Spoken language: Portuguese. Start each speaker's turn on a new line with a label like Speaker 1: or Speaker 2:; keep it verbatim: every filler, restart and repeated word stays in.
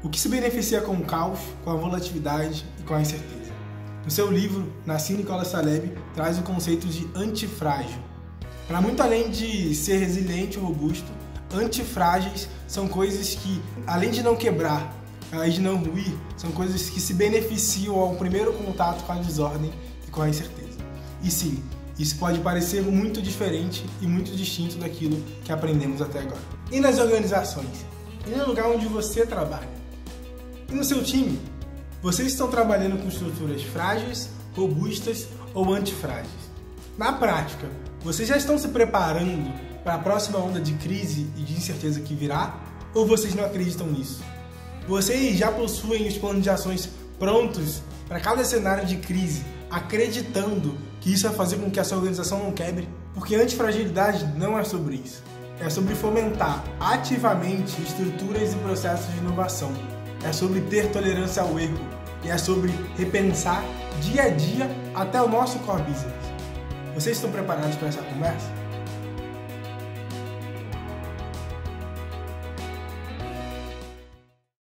Speaker 1: O que se beneficia com o caos, com a volatilidade e com a incerteza? No seu livro, Nassim Nicholas Taleb traz o conceito de antifrágil. Para muito além de ser resiliente ou robusto, antifrágeis são coisas que, além de não quebrar, além de não ruir, são coisas que se beneficiam ao primeiro contato com a desordem e com a incerteza. E sim, isso pode parecer muito diferente e muito distinto daquilo que aprendemos até agora. E nas organizações? E no lugar onde você trabalha? E no seu time? Vocês estão trabalhando com estruturas frágeis, robustas ou antifrágeis? Na prática, vocês já estão se preparando para a próxima onda de crise e de incerteza que virá? Ou vocês não acreditam nisso? Vocês já possuem os planos de ações prontos para cada cenário de crise, acreditando que isso vai fazer com que a sua organização não quebre? Porque antifragilidade não é sobre isso. É sobre fomentar ativamente estruturas e processos de inovação. É sobre ter tolerância ao erro. E é sobre repensar dia a dia até o nosso core business. Vocês estão preparados para essa conversa?